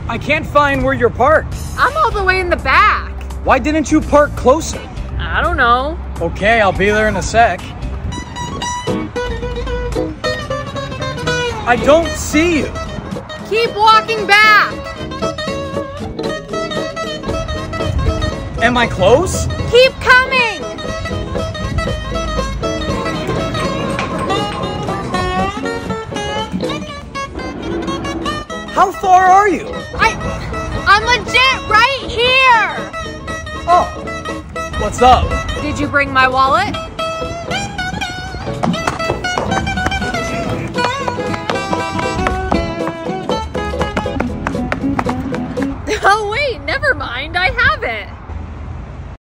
I can't find where you're parked. I'm all the way in the back. Why didn't you park closer? I don't know. Okay, I'll be there in a sec. I don't see you. Keep walking back. Am I close? Keep coming. How far are you? I'm legit right here. Oh, what's up? Did you bring my wallet?